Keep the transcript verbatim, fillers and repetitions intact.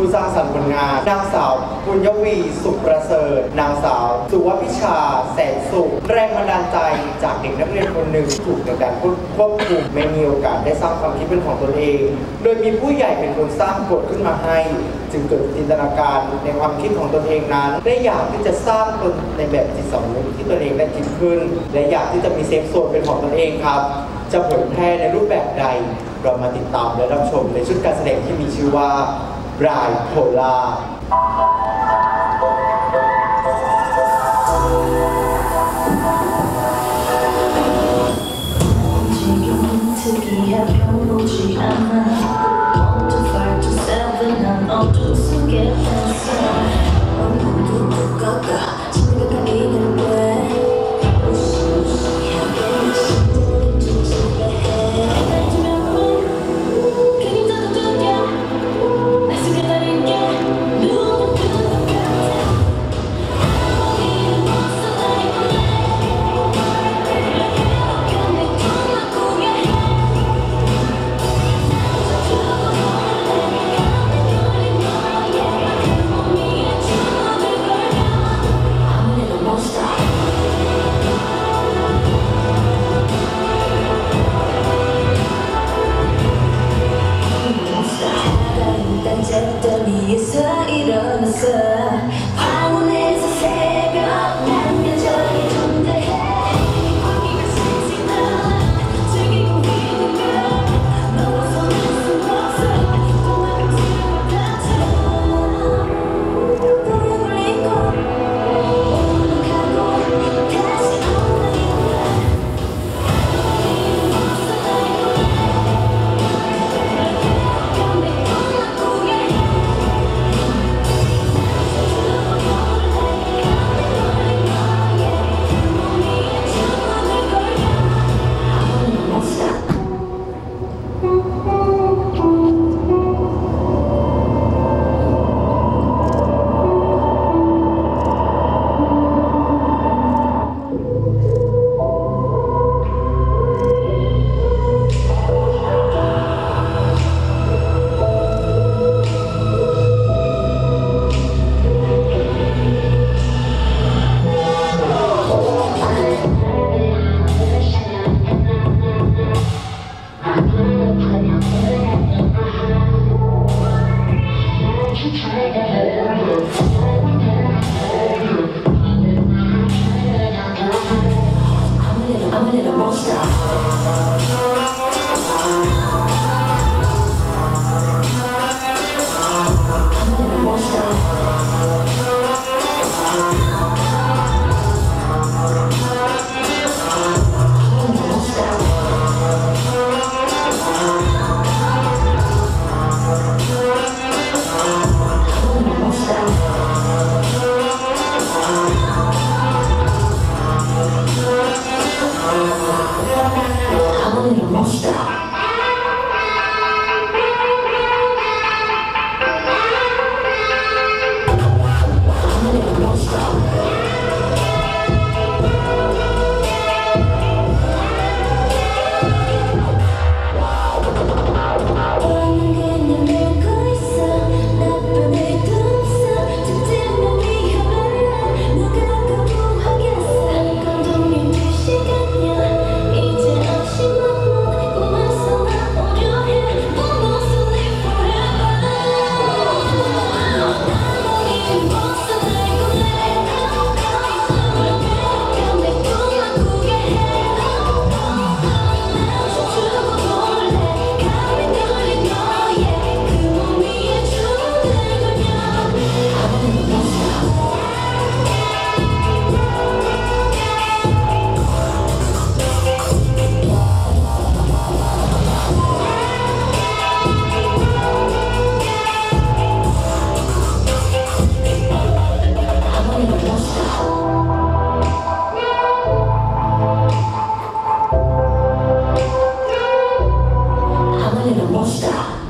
ผู้สร้างสรรค์ผลงานนางสาวปุญญวีสุขประเสริฐนางสาวสุวพิชาแสนสุขแรงบันดาลใจจากเด็กนักเรียนคนหนึ่งถูกในการควบคุมไม่มีโอกาสได้สร้างความคิดเป็นของตนเองโดยมีผู้ใหญ่เป็นคนสร้างกฎขึ้นมาให้จึงเกิดจินตนาการในความคิดของตนเองนั้นได้อยากที่จะสร้างตนในแบบจิตสำนึกที่ตนเองได้คิดขึ้นและอยากที่จะมีเซฟโซนเป็นของตนเองครับจะเผยแพร่ในรูปแบบใดเรามาติดตามและรับชมในชุดการแสดงที่มีชื่อว่าบรายโพล่า Monster